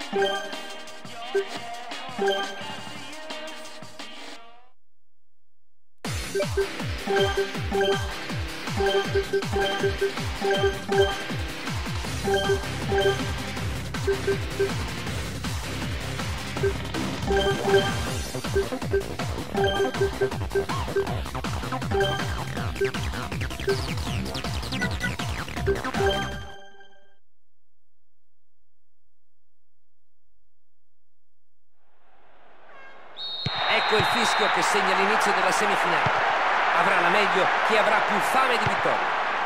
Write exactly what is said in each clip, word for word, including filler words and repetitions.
Ecco il fischio che segna l'inizio della semifinale. Avrà la meglio chi avrà più fame di vittoria.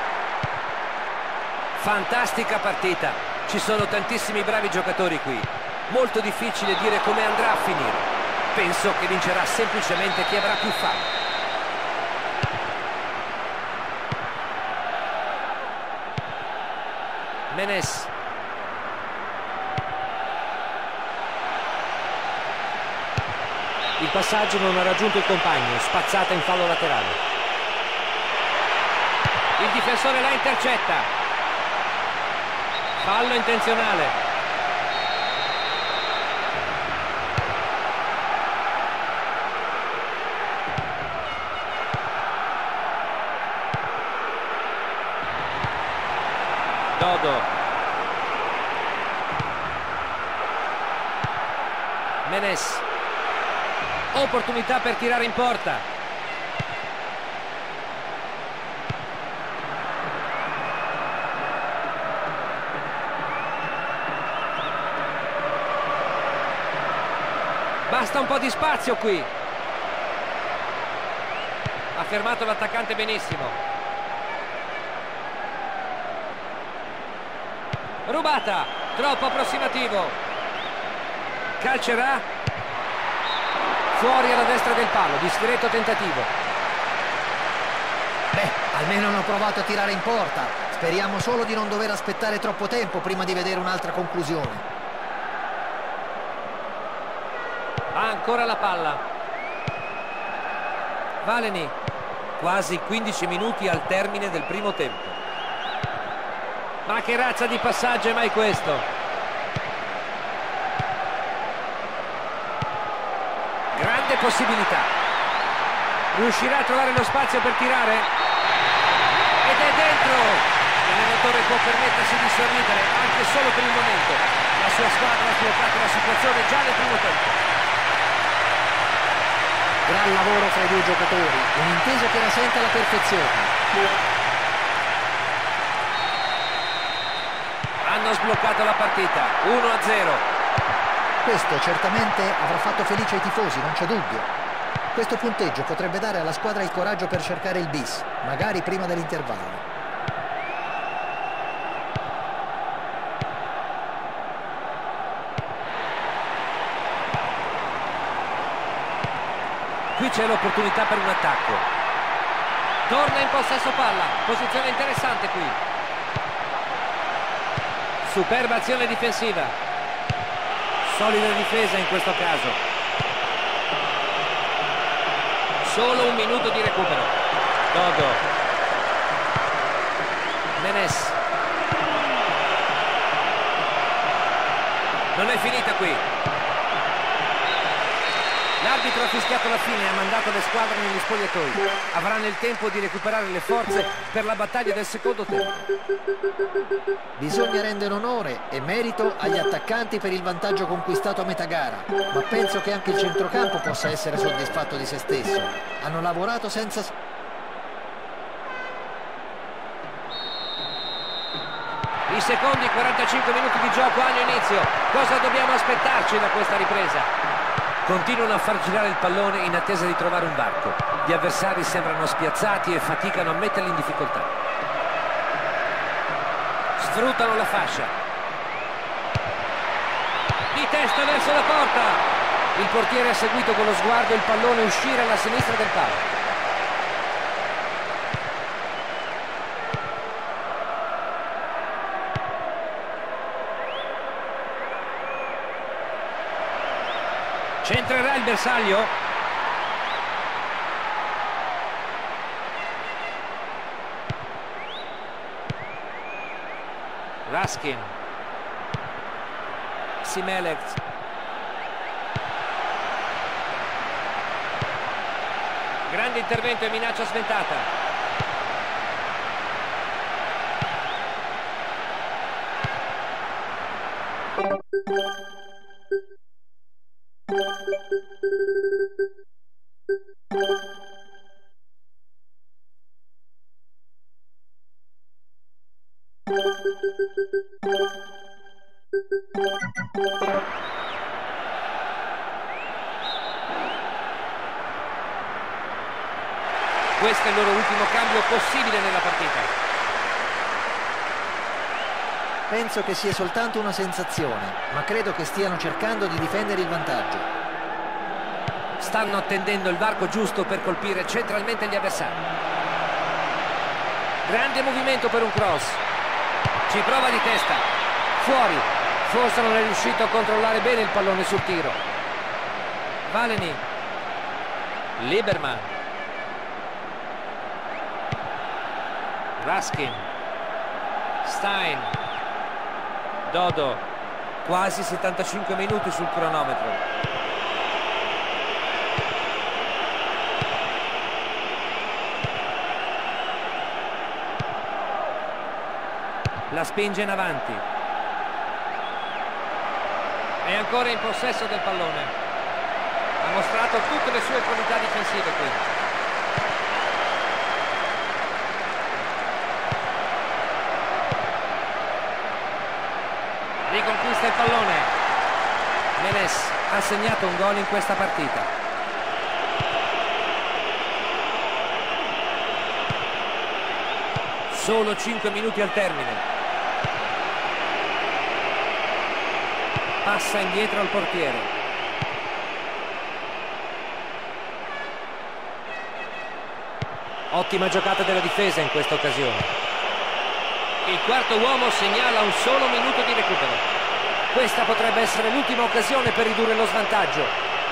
Fantastica partita. Ci sono tantissimi bravi giocatori qui. Molto difficile dire come andrà a finire. Penso che vincerà semplicemente chi avrà più fame. Menes. Il passaggio non ha raggiunto il compagno, spazzata in fallo laterale. Il difensore la intercetta. Fallo intenzionale. Dodo. Menes. Opportunità per tirare in porta. Basta un po' di spazio qui. Ha fermato l'attaccante benissimo. Rubata, troppo approssimativo. Calcerà. Fuori alla destra del palo, discreto tentativo. Beh, almeno hanno provato a tirare in porta. Speriamo solo di non dover aspettare troppo tempo prima di vedere un'altra conclusione. Ha ancora la palla. Valeni. Quasi quindici minuti al termine del primo tempo. Ma che razza di passaggio è mai questo? Grande possibilità. Riuscirà a trovare lo spazio per tirare? Ed è dentro. L'allenatore può permettersi di sorridere anche solo per il momento. La sua squadra ha sbloccato la situazione già nel primo tempo. Gran lavoro fra i due giocatori, un'intesa che rasenta alla perfezione. Hanno sbloccato la partita, uno a zero. Questo certamente avrà fatto felice i tifosi, non c'è dubbio. Questo punteggio potrebbe dare alla squadra il coraggio per cercare il bis, magari prima dell'intervallo. Qui c'è l'opportunità per un attacco. Torna in possesso palla, posizione interessante qui. Superba azione difensiva. Solida difesa in questo caso. Solo un minuto di recupero. Dodo. Menes. Non è finita qui. L'arbitro ha fischiato la fine e ha mandato le squadre negli spogliatoi. Avranno il tempo di recuperare le forze per la battaglia del secondo tempo. Bisogna rendere onore e merito agli attaccanti per il vantaggio conquistato a metà gara, ma penso che anche il centrocampo possa essere soddisfatto di se stesso. Hanno lavorato senza... I secondi quarantacinque minuti di gioco hanno inizio. Cosa dobbiamo aspettarci da questa ripresa? Continuano a far girare il pallone in attesa di trovare un varco. Gli avversari sembrano spiazzati e faticano a metterli in difficoltà. Sfruttano la fascia. Di testa verso la porta. Il portiere ha seguito con lo sguardo il pallone uscire alla sinistra del palo. Centrerà il bersaglio. Raskin. Nassim Elec. Grande intervento e minaccia sventata. Questo è il loro ultimo cambio possibile nella partita. Penso che sia soltanto una sensazione, ma credo che stiano cercando di difendere il vantaggio. Stanno attendendo il varco giusto per colpire centralmente gli avversari. Grande movimento per un cross. Ci prova di testa. Fuori. Forse non è riuscito a controllare bene il pallone sul tiro. Valeni. Lieberman. Raskin. Stein. Dodo. Quasi settantacinque minuti sul cronometro. La spinge in avanti. È ancora in possesso del pallone. Ha mostrato tutte le sue qualità difensive qui. Riconquista il pallone. Menes ha segnato un gol in questa partita. Solo cinque minuti al termine. Passa indietro al portiere. Ottima giocata della difesa in questa occasione. Il quarto uomo segnala un solo minuto di recupero. Questa potrebbe essere l'ultima occasione per ridurre lo svantaggio.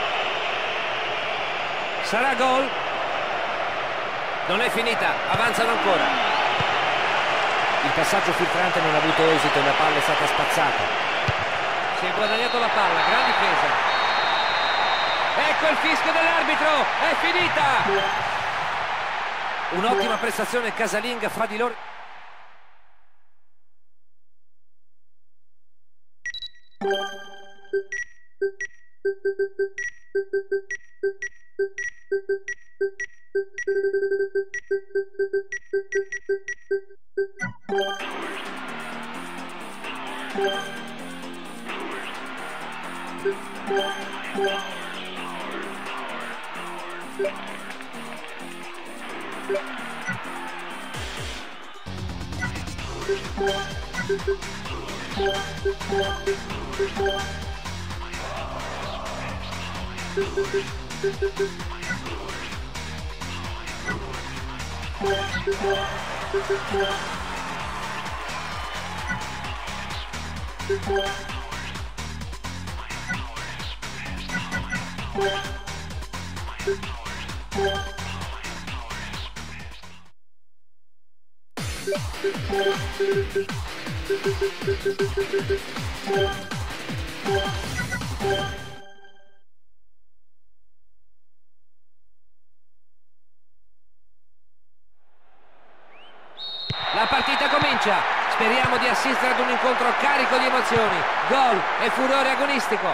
Sarà gol? Non è finita, avanzano ancora. Il passaggio filtrante non ha avuto esito e la palla è stata spazzata. Si è guadagnato la palla, gran difesa. Ecco il fischio dell'arbitro, è finita! Un'ottima prestazione casalinga fra di loro. La partita comincia, speriamo di assistere ad un incontro carico di emozioni, gol e furore agonistico.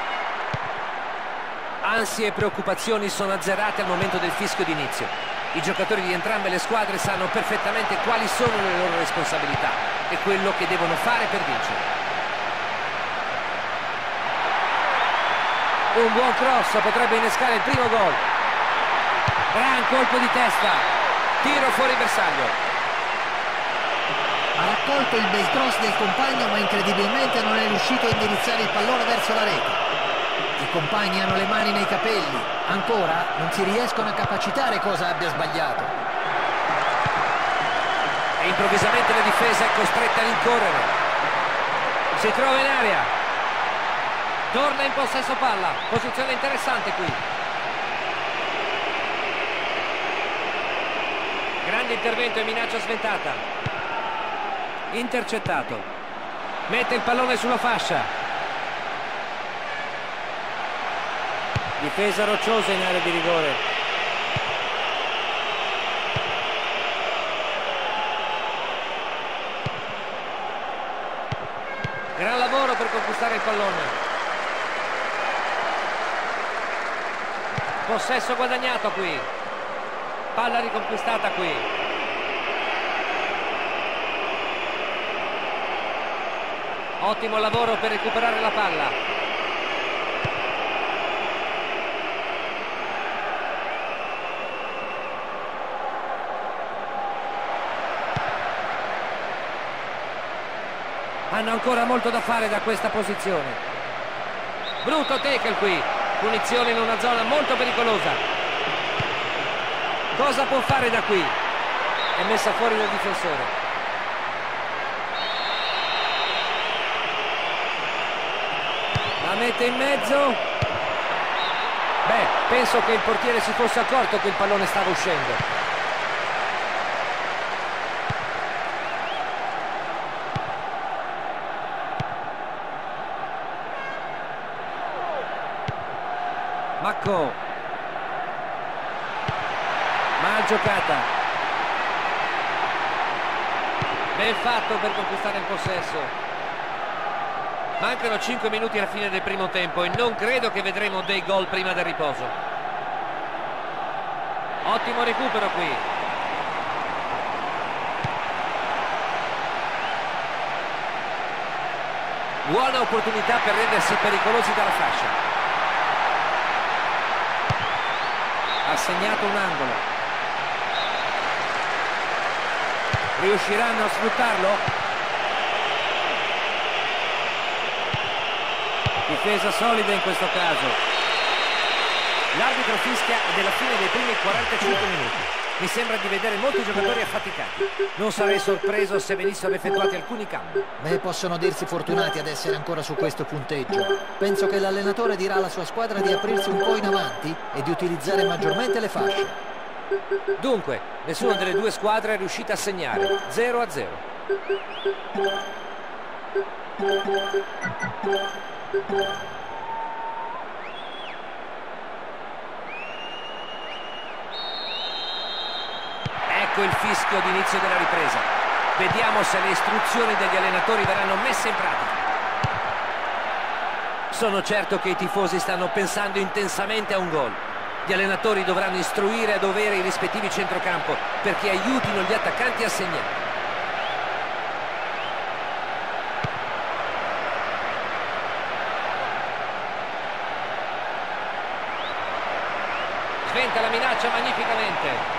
Ansie e preoccupazioni sono azzerate al momento del fischio d'inizio. I giocatori di entrambe le squadre sanno perfettamente quali sono le loro responsabilità e quello che devono fare per vincere. Un buon cross potrebbe innescare il primo gol. Gran colpo di testa, tiro fuori bersaglio. Ha raccolto il bel cross del compagno, ma incredibilmente non è riuscito a indirizzare il pallone verso la rete. I compagni hanno le mani nei capelli, ancora non si riescono a capacitare cosa abbia sbagliato. E improvvisamente la difesa è costretta a rincorrere. Si trova in area. Torna in possesso palla, posizione interessante qui. Grande intervento e minaccia sventata. Intercettato. Mette il pallone sulla fascia. Difesa rocciosa in area di rigore. Gran lavoro per conquistare il pallone. Possesso guadagnato qui. Palla riconquistata qui. Ottimo lavoro per recuperare la palla. Hanno ancora molto da fare da questa posizione. Brutto tackle qui. Punizione in una zona molto pericolosa. Cosa può fare da qui? È messa fuori dal difensore. La mette in mezzo. Beh, penso che il portiere si fosse accorto che il pallone stava uscendo. Macco. Mal giocata. Ben fatto per conquistare il possesso. Mancano cinque minuti alla fine del primo tempo e non credo che vedremo dei gol prima del riposo. Ottimo recupero qui. Buona opportunità per rendersi pericolosi dalla fascia. Ha segnato un angolo. Riusciranno a sfruttarlo? Difesa solida in questo caso. L'arbitro fischia della fine dei primi quarantacinque minuti. Mi sembra di vedere molti giocatori affaticati. Non sarei sorpreso se venissero effettuati alcuni cambi. Beh, possono dirsi fortunati ad essere ancora su questo punteggio. Penso che l'allenatore dirà alla sua squadra di aprirsi un po' in avanti e di utilizzare maggiormente le fasce. Dunque, nessuna delle due squadre è riuscita a segnare. zero a zero. Ecco il fischio d'inizio della ripresa. Vediamo se le istruzioni degli allenatori verranno messe in pratica. Sono certo che i tifosi stanno pensando intensamente a un gol. Gli allenatori dovranno istruire a dovere i rispettivi centrocampo perché aiutino gli attaccanti a segnare. Sventa la minaccia magnificamente.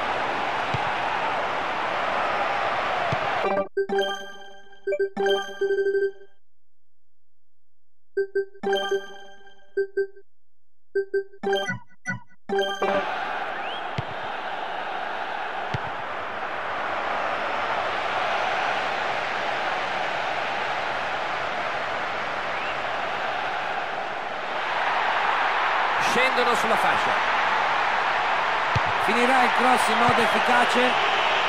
Scendono sulla fascia. Finirà il cross in modo efficace.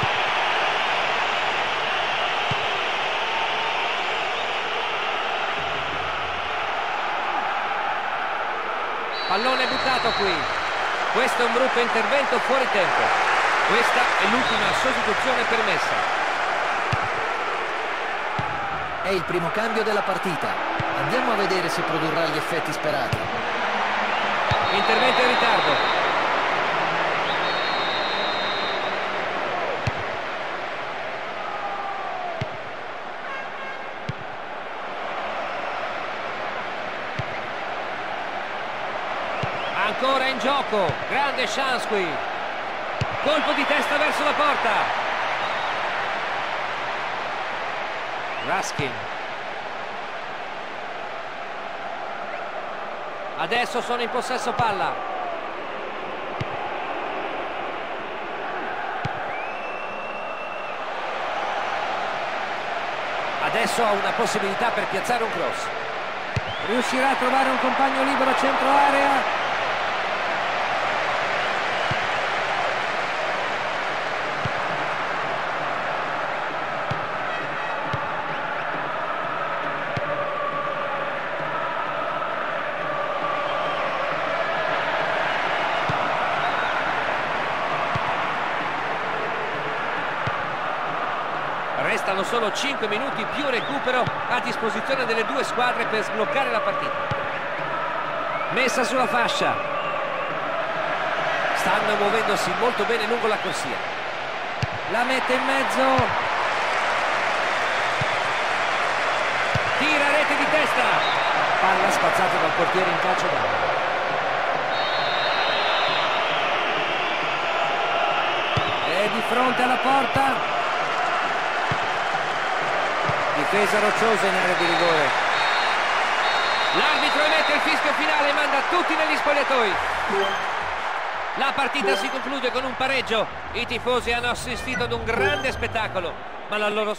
Pallone buttato qui. Questo è un brutto intervento fuori tempo. Questa è l'ultima sostituzione permessa. È il primo cambio della partita. Andiamo a vedere se produrrà gli effetti sperati. Intervento in ritardo. Ancora in gioco, grande chance qui. Colpo di testa verso la porta. Raskin. Adesso sono in possesso palla. Adesso ha una possibilità per piazzare un cross. Riuscirà a trovare un compagno libero a centro area. Restano solo cinque minuti più recupero a disposizione delle due squadre per sbloccare la partita. Messa sulla fascia. Stanno muovendosi molto bene lungo la corsia. La mette in mezzo. Tira rete di testa. Palla spazzata dal portiere in calcio d'angolo. È di fronte alla porta. Difesa rocciosa in area di rigore. L'arbitro emette il fischio finale e manda tutti negli spogliatoi. La partita si conclude con un pareggio. I tifosi hanno assistito ad un grande spettacolo, ma la loro...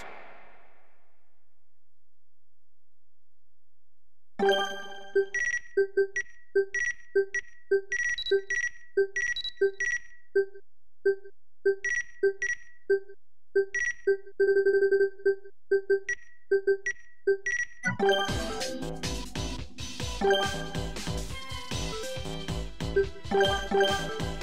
Thank you.